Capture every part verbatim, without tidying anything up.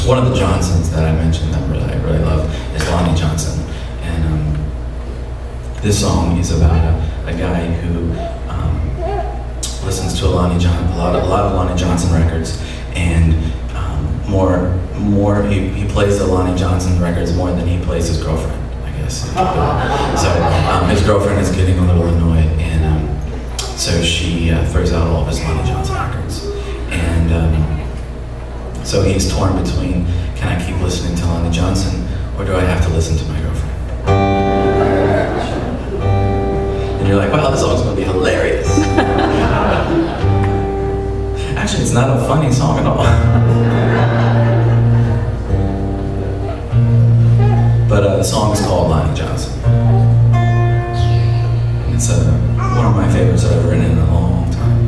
one of the Johnsons that I mentioned that really, I really love is Lonnie Johnson. And um, this song is about a, a guy who um, listens to a, Lonnie John, a, lot of, a lot of Lonnie Johnson records, and um, more, more he, he plays the Lonnie Johnson records more than he plays his girlfriend, I guess. So um, his girlfriend is getting a little annoyed, and um, so she uh, throws out all of his Lonnie Johnson records. And um, so he's torn between, can I keep listening to Lonnie Johnson, or do I have to listen to my girlfriend? And you're like, wow, this song's gonna be hilarious. Actually, it's not a funny song at all. But uh, the song is called Lonnie Johnson. It's uh, one of my favorites that I've written in a long time.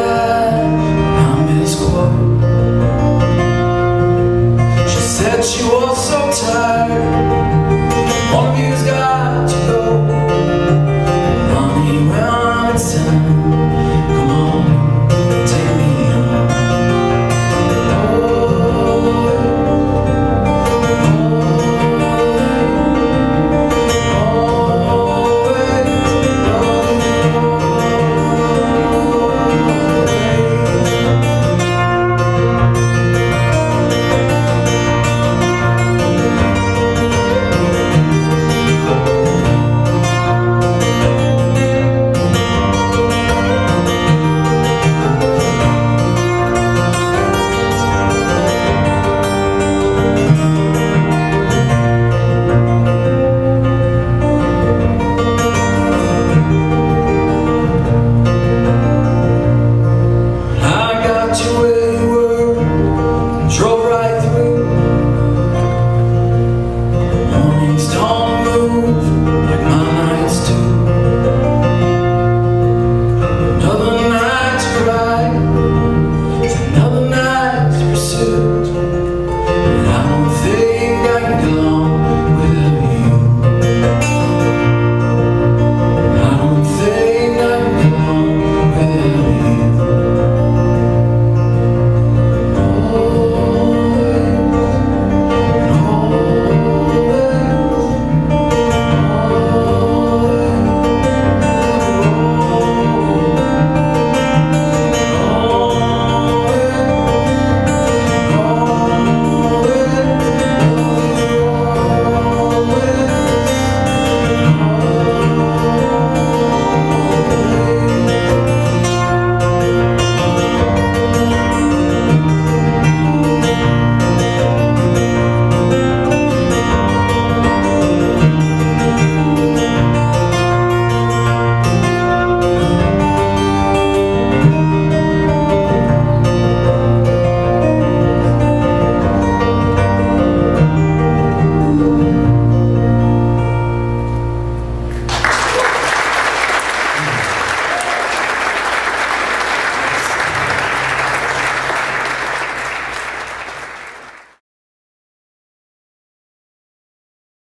She